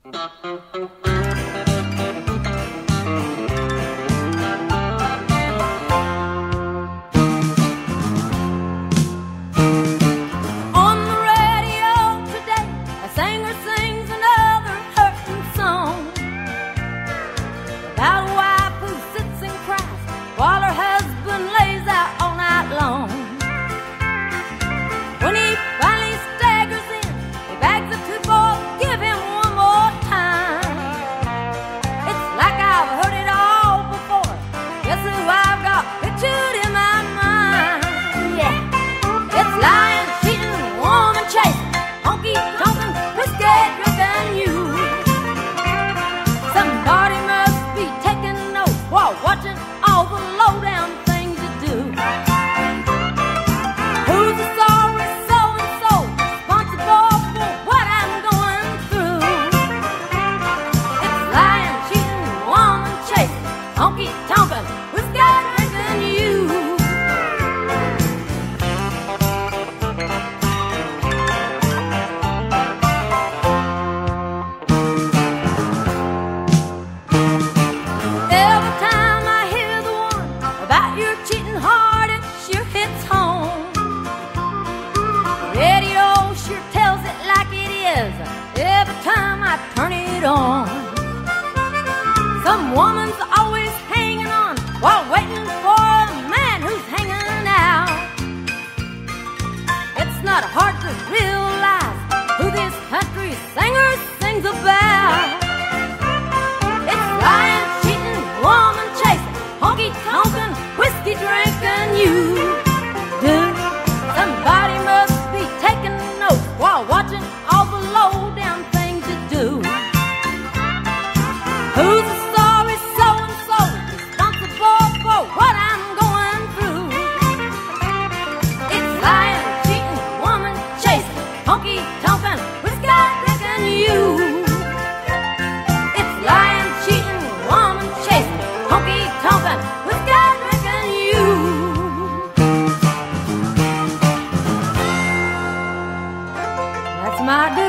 Some woman's always hanging on while waiting for a man who's hanging out. It's not hard to realize who this country singer sings about. It's lying, cheating, woman chasing, honky-tonkin', whiskey drinking you. Dude, somebody must be taking notes while watching all the low-down things you do. Who's the sorry so-and-so responsible for what I'm going through? It's lying, cheating, woman chasing, honky-tonkin', whiskey drinking you. It's lying, cheating, woman chasing, honky-tonkin', whiskey drinking you. That's my